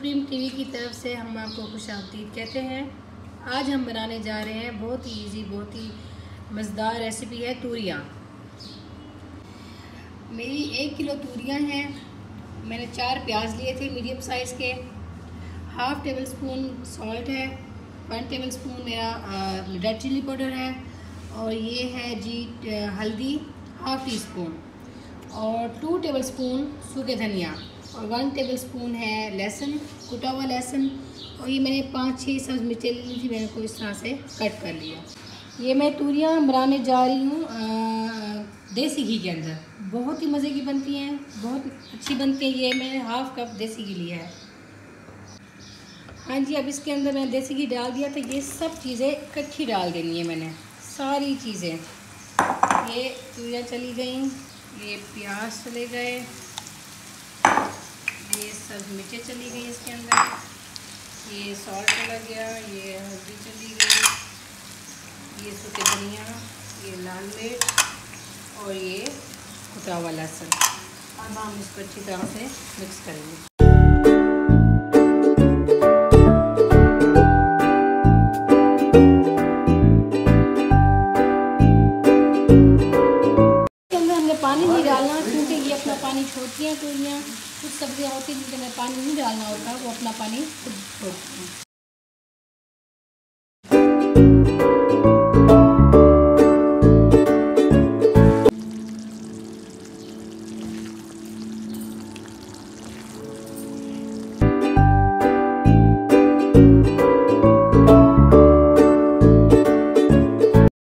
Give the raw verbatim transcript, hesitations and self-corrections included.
Supreme TV की तरफ से हम आपको खुशामदीद कहते हैं। आज हम बनाने जा रहे हैं बहुत ही इजी, बहुत ही मज़ेदार रेसिपी है तूरियाँ। मेरी एक किलो तूरियाँ हैं। मैंने चार प्याज लिए थे मीडियम साइज़ के। हाफ़ टेबल स्पून सॉल्ट है, वन टेबल स्पून मेरा रेड चिली पाउडर है, और ये है जी हल्दी हाफ़ टी स्पून, और टू टेबल स्पून सूखे धनिया, और वन टेबल स्पून है लहसुन, कुटा हुआ लहसुन। और ये मैंने पाँच छः सब्ज़ मिर्चें ले ली थी, मैंने को इस तरह से कट कर लिया। ये मैं तूरियाँ बनाने जा रही हूँ देसी घी के अंदर। बहुत ही मज़े की बनती हैं, बहुत अच्छी बनती है। ये मैंने हाफ़ कप देसी घी लिया है। हाँ जी, अब इसके अंदर मैंने देसी घी डाल दिया था। ये सब चीज़ें इकट्ठी डाल देनी है मैंने, सारी चीज़ें। ये तूरियाँ चली गई, ये प्याज चले गए, ये सब मिर्चें चली गई इसके अंदर, ये सॉल्ट चला गया, ये हल्दी चली गई, ये सूखे धनिया, ये लाल मिर्च, और ये कुटा हुआ लहसुन। अब हम इसको अच्छी तरह से मिक्स करेंगे। पानी नहीं डालना, क्योंकि ये अपना पानी छोड़ती हैं तूरियाँ। कुछ सब्जियाँ होती हैं जिनके अंदर पानी नहीं डालना होता, वो अपना पानी खुद छोड़ती हैं।